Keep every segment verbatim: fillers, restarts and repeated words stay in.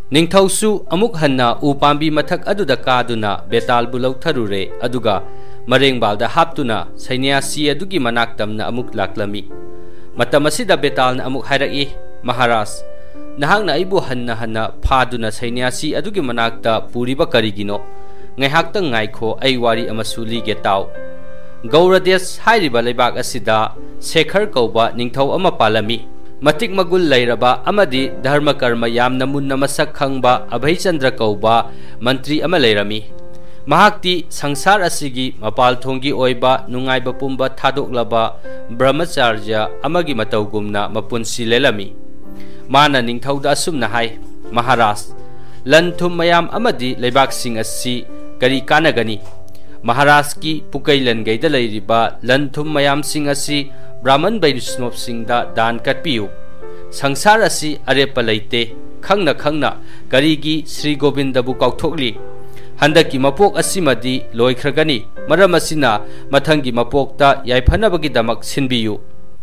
Ningthausu amuk hanna upambi mathak aduda kaduna Betal bu lautharure aduga marengbalda haptuna Sainyasi adugi manaktamna amuk laklami. Matam asida Betalna amuk hairai, Maharaj, nahangna aibu hanna hanna phaduna Sainyasi adugi manakta puriba karigino, ngaihakta ngaikho ai wari amasu lige taw. Gauradesh hairiba leibak asida Sekhar kauba ningthau ama palami. Matik magul lairaba amadi dharma karma yamna munna masak khangba Abhaichandra kauba mantri ama lairami. Mahakti sangsar asigi mapal thongi oiba nungaiba pumba thadoklaba brahmacharya amagi mataugumna mapunsi lelami. Mana ningthauda asumna hai, Maharaj, lanthum mayam amadi leibak sing asi kari kanagani. Maharaj ki pukailan gaida lairiba lanthum mayam sing asi Brahman Vaishnava singda dan katpiyu. Sangsar asi arepa laite, khangna khangna karigi Sri Govinda bu kauthokli. Handaki mapok asimadi loikragani, maramasina mathangi mapokta yaifanabagi damak sinbiyu.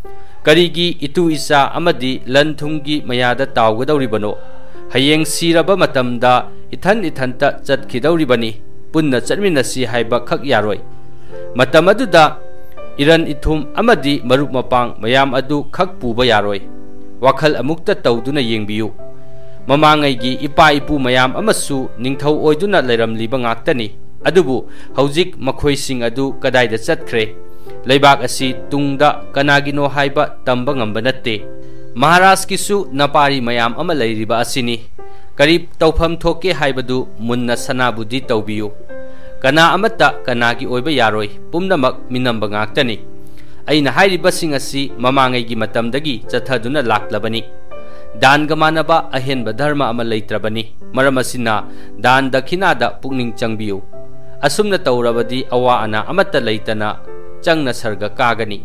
Karigi itu isa amadi lanthungi mayada tawgadauribano. Hayeng siraba matamda ithan ithanta chatkhidauribani. Punna chatminasi haiba khak yaroi. Matam aduda Iran itum amadi Marup mapang mayam adu khak puba yaroi. Wakhal amukta tawduna yengbiyu. Mamangaigi ipa ipu mayam amasu ningthau oiduna lairamliba ngaktani. Adubu haujik makhoising adu kadaida chatkre. Leibak asi tungda kanagino haiba tamba ngamba natte. Maharaj kisu napari mayam ama lairiba asini. Karib tawpham thoke haibadu munna sanabudi tawbiyu. Kana amata kanagi oiba yaroi pumnamak minamba ngaktani. Aina hairiba sing asi mamangaigi matamdagi chathaduna laklabani. Dan gamanaba ahenba dharma ama leitrabani. Maramasina dan dakhinada pukning changbiyu. Asumna tawrabadi awa ana amata leitana changna sarga kagani.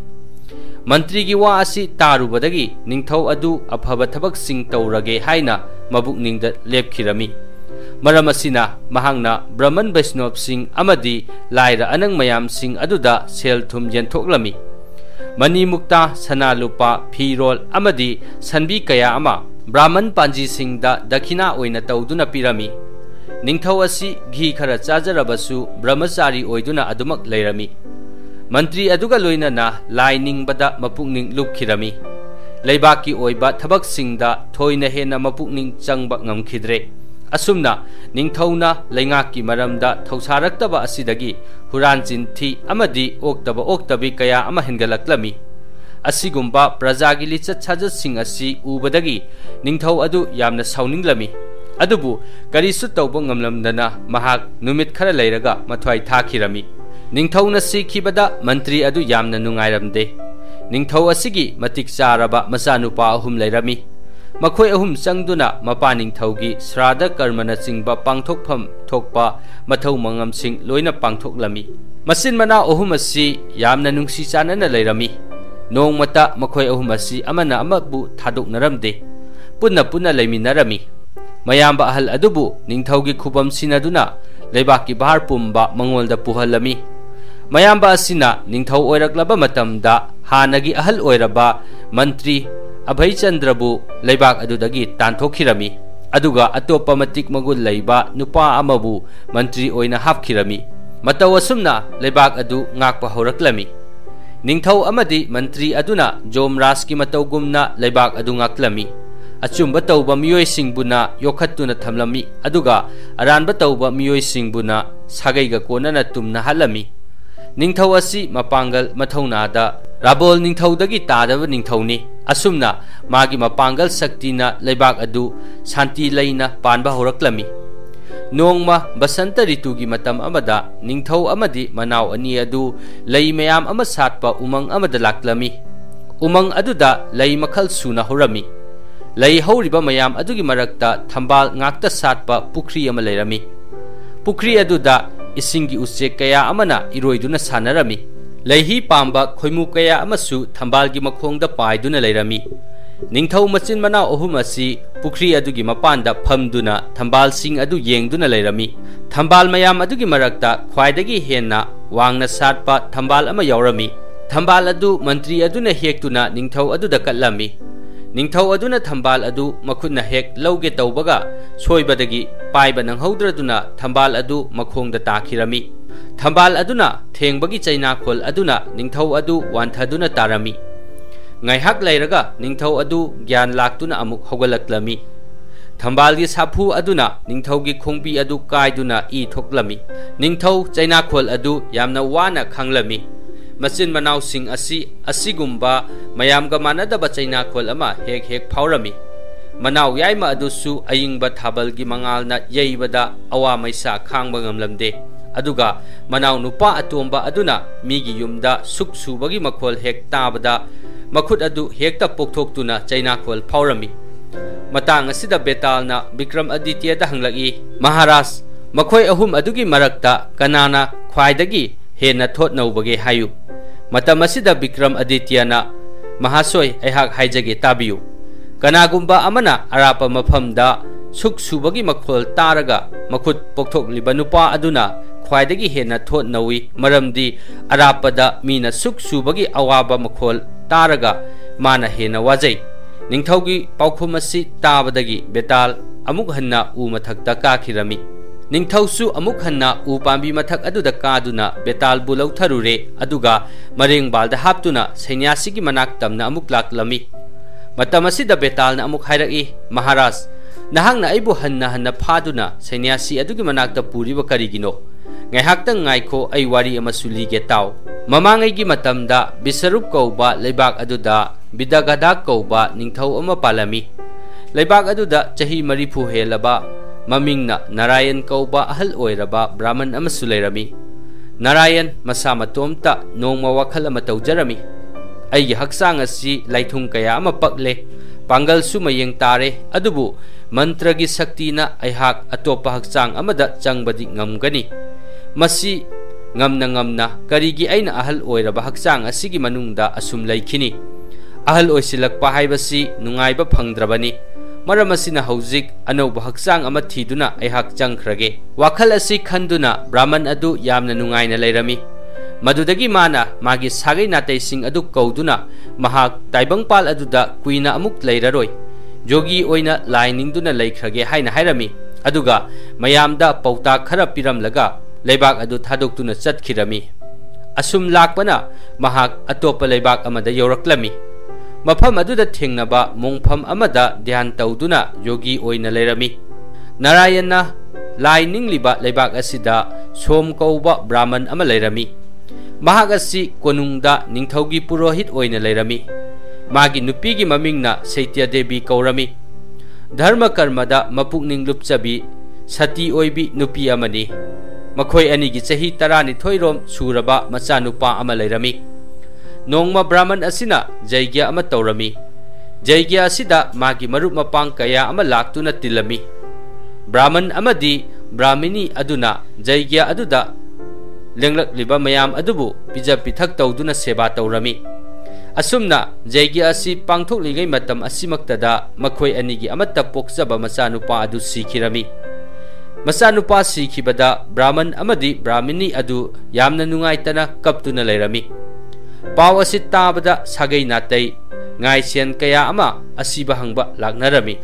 Mantri gi wa asi tarubadagi ningthau adu afaba thabak sing tawrage haina mabukningda lepkhirami. Maramasina mahangna Brahman Vaishnava sing amadi laira anang mayam sing aduda sel thum yentoklami. Mani mukta sana lupa phirol amadi sanbi kaya ama Brahman panji singda dakhina oina tawduna pirami. Ningthau asi ghi khara chajarabasu brahmachari oiduna adumak leirami. Mantri aduga loinana laining bada mapukning lupkhirami. Leibaki oiba thabak singda thoina hena mapukning changba ngamkhidre. Asumna ningthauna leingaki maramda thausaраktaba asidagi huran jinthi amadi oktaba oktabi kaya ama hengalaklami. Asigumba prajagi lichat chajat sing asi ubadagi ningthau adu yamna sauninglami. Adubu karisu tawba ngamlamdana mahak numit khara leiraga mathwai thakhirami. Ningthauna sikhibada mantri adu yamna nungairamde. Ningthau asigi matik charaba masanupa ahum leirami. Makhoi ahum changduna mapaning thaugi srada karmana chingba pangthokpham thokpa mathau mangam sing loina pangthoklami. Masin mana ahum asi yamna nungsi chanana leirami. Nongmata makhoi ahum asi amana amabu thadoknaramde. Punna punna leiminarami. Mayamba ahal adubu ningthaugi khubam sinaduna leibaki bahar pumba mangolda puhalami. Mayamba asina ningthau oiraklaba matamda hanagi ahal oiraba mantri Abhaichandra bu leibak adudagi tanthokirami. Aduga atopa matik magul leiba nupa amabu mantri oina hapkhirami. Mataw asumna leibak adu ngakpa horaklami. Ningthau amadi mantri aduna Jomras ki matawgumna leibak adu ngaklami. Achumba tawba miyoi singbuna yokhattuna thamlami. Aduga aranba tawba miyoi singbuna sagaiga konana tumna halami. Ningthau asi mapangal mathaunada Rabol ningthaudagi tadaba ningthauni. Asumna magi mapangal saktina leibak adu santi leina panba horaklami. Nongma basanta ritugi matam amada ningthau amadi manaw ani adu lei mayam ama satpa umang amada laklami. Umang aduda lei makhal suna horami. Lei horiba mayam adugi marakta thambal ngakta satpa pukri ama leirami. Pukri aduda isingi usche kaya amana iroiduna sanarami. Leihi pamba khoimu kaya amasu thambalgi makhongda paiduna leirami. Ningthau machin mana ahum asi pukri adugi mapanda phamduna thambal sing adu yengduna leirami. Thambal mayam adugi marakta khwaidagi henna wangna satpa thambal ama yaurami. Thambal adu mantri aduna hektuna ningthau aduda katlami. Ningthau aduna thambal adu makhutna hek lauge taubaga soibadagi paiba nanghaudraduna thambal adu makhongda takhirami. Thambal aduna thengbagi chaina khol aduna ningthau adu wanthaduna tarami. Ngaihak lairaga ningthau adu gyan laktuna amuk hogalaklami. Thambal gi saphu aduna ningthau gi khongbi adu kaiduna i thoklami. Ningthau chaina khol adu yamna wana khanglami. Machin manau sing asi asigumba mayamga manadaba chaina khol ama hek hek phaurami. Manau yaima adu su ayingba thabal gi mangalna yeibada awa maisa khangba ngamlamde. Aduga manau nupa atomba aduna migi yumda suk subagi makhol hek tabada makhut adu hekta pokthok-tuna chaina khol phaurami. Matang asida Betalna Vikram Aditya da hanglagi, Maharaj makhoi ahum adugi marakta kanana khwaidagi hena thot naubage hayu. Matam asida Vikram Aditya na Mahasoi aihak haijage tabiyu. Kanagumba amana arapa maphamda suk subagi makhol taraga makhut pokthok liba nupa aduna khwaidagi hena thot nawi maramdi arapada mina suk subagi awaba makhol taraga mana hena wajai. Ningthaugi paukhum asi tabadagi Betal amuk hanna u mathakta kakhirami. Ningthausu amuk hanna u pambi mathak aduda kaduna Betal bu lautharure aduga marengbalda haptuna sainyasigi manak tamna amuk laklami. Matam asida Betalna amuk hairaki, Maharaj nahangna aibu hanna hanna phaduna sainyasi adugi manakta puriba karigino. Ngaihakta ngaikho ai wari ama sulige taw. Mamangaigi matamda Bisarup kauba leibak aduda Bidagada kauba ningthau ama palami. Leibak aduda chahi marifu helaba mamingna Narayan kauba ahal oiraba Brahman ama sulairami. Narayan masa matomta nongma wakhal ama tawjarami. Aigi haksang asi laithung kaya ama pakle pangal su mayeng tare adubu mantragi sakti na aihak atopa haksang amada changbadi ngamgani. Masi ngamna ngamna karigi aina ahal oiraba haksang asigi manungda asum laikhini. Ahal oisilakpa haibasi nungaiba phangdrabani. Maram asina hauzik anauba haksang ama thiduna aihak changkhrage. Wakhal asi khanduna Brahman adu yamna nungaina lairami. Madudagi mana magi sagai natai sing adu kauduna mahak taibangpal aduda kuina amuk lairaroi. Jogi oina lainingduna laikhrage haina hairami. Aduga mayamda pauta khara piramlaga leibak adu thadoktuna chatkhirami. Asum lakpana mahak atopa leibak amada yoraklami. Mafam aduda thengnaba mongpham amada dhyan tauduna yogi oina lairami. Narayana lai ningliba leibak asida som kauba Brahman ama lairami. Mahak asi konungda ningthaugi purohit oina lairami. Magi nupigi mamingna Saitya Devi kaurami. Dharma karmada mapukning lupchabi sati oibi nupi amani. Makhoi anigi chahi tarani thoirom suraba macha nupa ama lairami. Nongma Brahman asina jaigya ama taurami. Jaigya asida magi marup mapang kaya ama laktuna tilami. Brahman amadi Brahmini aduna jaigya aduda lenglak liba mayam adubu pija pithak tauduna seba taurami. Asumna jaigya asi pangthok ligai matam asimaktada makhoi anigi amatta pokjaba macha nupa adu sikhirami. Macha nupa sikhibada Brahman amadi Brahmini adu yamna nungaitana kaptuna lairami. Pau asi tabada sagai natai ngai sian kaya ama asiba hangba lagnarami.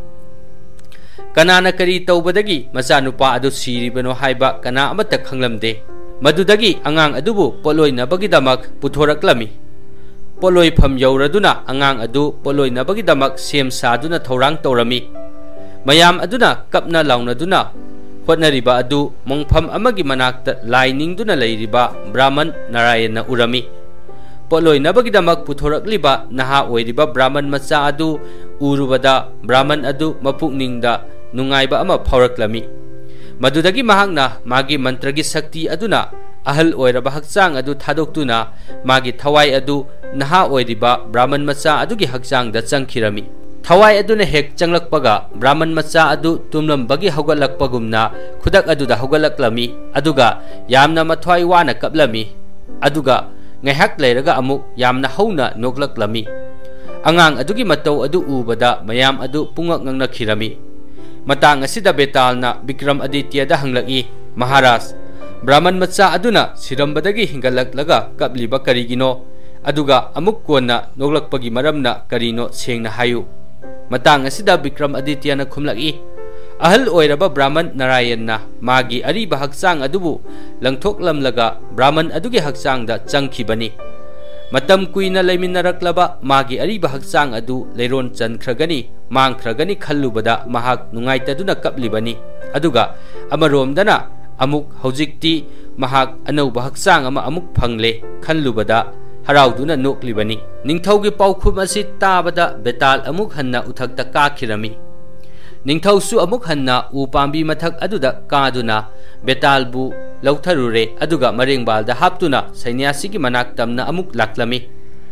Kanana kari taubadagi macha nupa adu siribano haiba kana amata khanglamde. Madudagi angang adubu poloi nabagidamak puthoraklami. Poloi pham yauraduna angang adu poloi nabagidamak sem saduna thorang taurami. Mayam aduna kapna launaduna hotnariba adu mongpham amagi manakta lainingduna leiriba Brahman Narayana urami. Poloi nabagidamak puthorakliba naha oiriba Brahman macha adu urubada Brahman adu mapukningda nungaiba ama phauраklami. Madudagi mahakna magi mantragi sakti aduna ahal oiraba haksang adu thadoktuna magi thawai adu naha oiriba Brahman macha adugi haksangda changkhirami. Thawai aduna hek changlakpaga Brahman macha adu tumlambagi hogalakpagumna khudak aduda hogalaklami. Aduga yamna mathwai wana kaplami. Aduga ngaihak lairaga amuk yamna hauna noklaklami. Angang adugi matau adu ubada mayam adu pungak ngangnakhirami. Matang asida Betalna Vikram Aditya da hanglaki, Maharaj Brahman macha aduna sirambadagi hingalaklaga kapliba karigino aduga amuk kona noglakpagi maramna karino sengna hayu. Matang asida Vikram Adityana khumlaki ahal oiraba Brahman Narayana magi ariba haksang adubu langthoklamlaga Brahman adugi haksangda changkhibani. Matam kuina leiminaraklaba magi ariba haksang adu leiron chankragani mangkragani khallubada mahak nungaitaduna kaplibani. Aduga amaromdana amuk haujikti mahak anauba haksang ama amuk phangle khallubada harauduna noklibani. Ningthaugi paukhum asi tabada Betal amuk hanna uthakta kakhirami. Ningthausu amuk hanna upambi mathak aduda kaduna Betalbu lautharure aduga marengbalda haptuna sainyasigi manaktamna amuk laklami.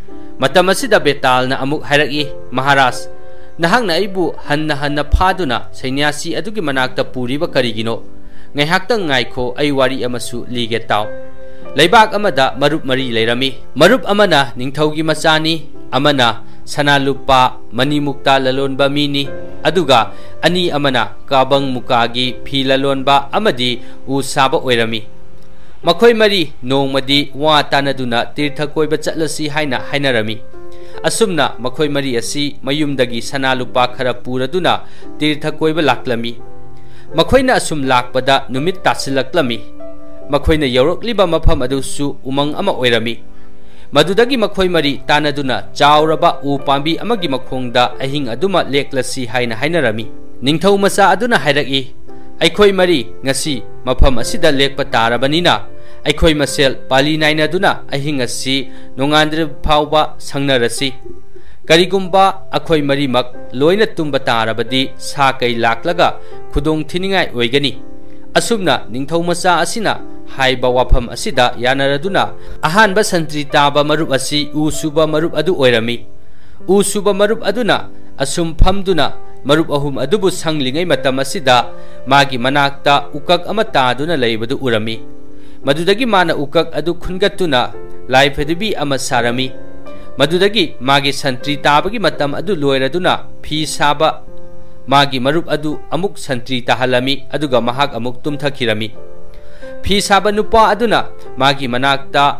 Matam asida Betalna amuk hairaki Maharaj nahangna aibu hanna hanna phaduna sainyasi adugi manakta puriba karigino ngaihakta ngaikho ai wari amasu lige taw. Laibak amada Marup mari leirami. Marup amana ningthaugi machani amana sanalupa manimukta lalonba mini aduga ani amana kabang mukagi phi lalonba amadi usaba oirami. Makhoi mari nongmadi wa tanaduna tirtha koiba chatlasi haina hainarami. Asumna makhoi mari asi mayumdagi sanalupa khara puraduna tirtha koiba laklami. Makhoina asum lakpada numit tasilaklami. Makhoina yaurokliba mafam adusu umang ama oirami. Madudagi makhoi mari tanaduna chawraba u pambi amagi makhongda ahing aduma leklasi haina hainarami. Ningthau macha aduna hairaki aikhoi mari ngasi mafam asida lekpa tarabanina aikhoi masel pali nainaduna ahing asi nongandre phawba sangnarasi. Karigumba akhoi mari mak loina tumba tarabadi sa kai laklaga khudong thiningai oigani. Asumna ningthau macha asina haiba wafam asida yanaraduna ahanba santri taba Marup asi usuba Marup adu oirami. Usuba Marup aduna asum phamduna Marup ahum adubu sanglingai matam asida magi manakta ukak ama taduna leibadu urami. Madudagi mana ukak adu khungatuna laifedibi ama sarami. Madudagi magi santri tabagi matam adu loiraduna phi saba magi Marup adu amuk santri tahalami aduga mahak amuk tumthakirami. Phi saba nupa aduna magi manakta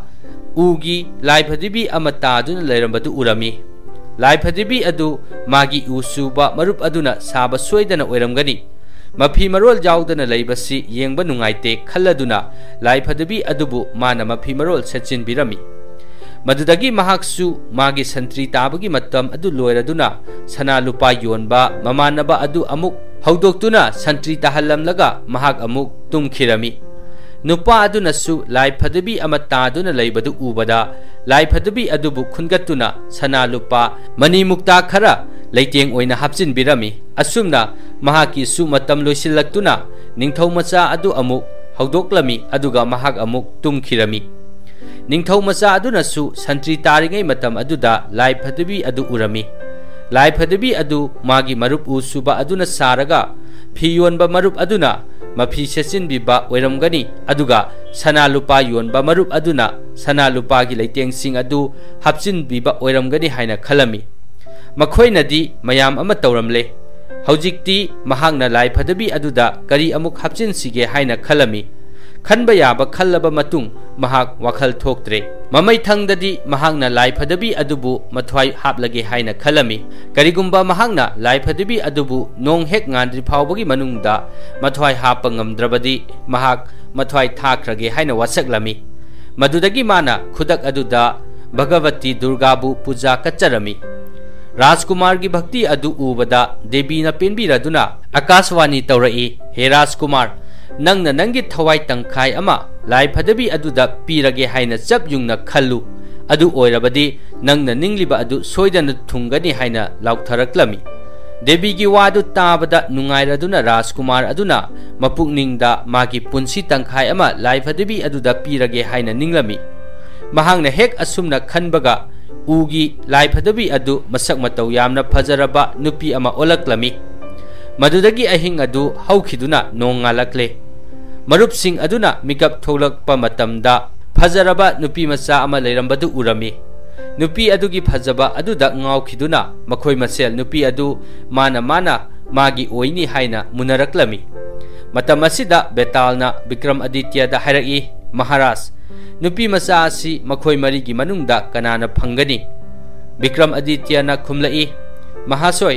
ugi laifadibi amata aduna leirambadu urami. Laifadibi adu magi usuba Marup aduna saba soidana oiramgani. Mafi marol jawdana leibasi yengba nungaite khalladuna laifadibi adubu mana mafi marol sechin birami. Madudagi mahaksu magi santri tabagi matam adu loiraduna sana lupa yonba mamanaba adu amuk haudoktuna santri tahallamlaga mahak amuk tumkhirami. Nupa aduna su laifadabi amata aduna leibadu ubada laifadabi adubu khungatuna sana lupa manimukta khara leiteng oina hapjin birami. Asumna mahaki su matam loisilaktuna ningthau macha adu amuk haudoklami aduga mahak amuk tumkhirami. Ningthau macha aduna su santri taringai matam aduda laifadabi adu urami. Laifadabi adu magi Marup usuba aduna saraga phiyonba Marup aduna mafi sechin biba oiramgani aduga sana lupa yonba Marup aduna sana lupa gi leiteng sing adu hapjin biba oiramgani haina khalami. Makhoinadi mayam ama tawramle. Haujikti mahangna laifadabi aduda kari amuk hapjin sige haina khalami. Khanba yaba khallaba matung mahak wakhal thoktre. Mamai thangdadi mahangna laifadabi adubu mathwai haplage haina khalami. Karigumba mahangna laifadabi adubu nong hek ngandri phawbagi manungda mathwai hapa ngamdrabadi mahak mathwai thakrage haina wasaklami. Madudagi mana khudak aduda Bhagavati Durgabu puja kacharami. Rajkumar gi bhakti adu ubada debi na penbiraduna akaswani tawrai. He Rajkumar nangna nangi thawai tangkhai ama laifadabi aduda pirage haina chap yungna khallu adu oirabadi nangna ningliba adu soidana thungani haina lautharaklami. Debi gi wadu tabada nungairaduna Rajkumar aduna mapukningda magi punsi tangkhai ama laifadabi aduda pirage haina ninglami. Mahangna hek asumna khanbaga ugi laifadabi adu masak matau yamna phajaraba nupi ama olaklami. Madudagi ahing adu haukhiduna nongalakle. Marup sing aduna mikap tholakpa matamda phajaraba nupi macha ama leirambadu urami. Nupi adugi phajaba aduda ngaukhiduna makhoi masel nupi adu mana mana magi oini haina munaraklami. Matam asida Betalna Vikram Aditya da hairaki Maharaj nupi macha asi makhoi marigi manungda kanana phangani. Vikram Aditya na khumlai Mahasoi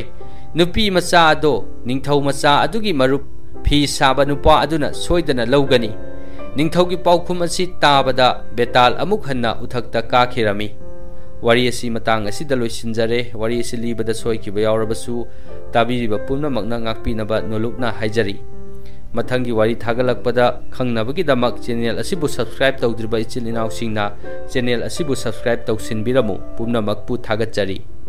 nupi macha ado ningthau macha adugi marup phi saba nupa aduna soidana lawgani ningthaugi paukhum asi tabada Betal amuk hanna uthakta kakhirami wari asi matang asi da loisinjare wari asi libada soikiba yawrabasu tabiriba pumna makna ngakpinaba nolokna haijari mathangi wari thagalakpada khangnabagi damak channel asibu subscribe tawdriba ichil inaw singna channel asibu subscribe tawsinbiramu pumna makpu thagatjari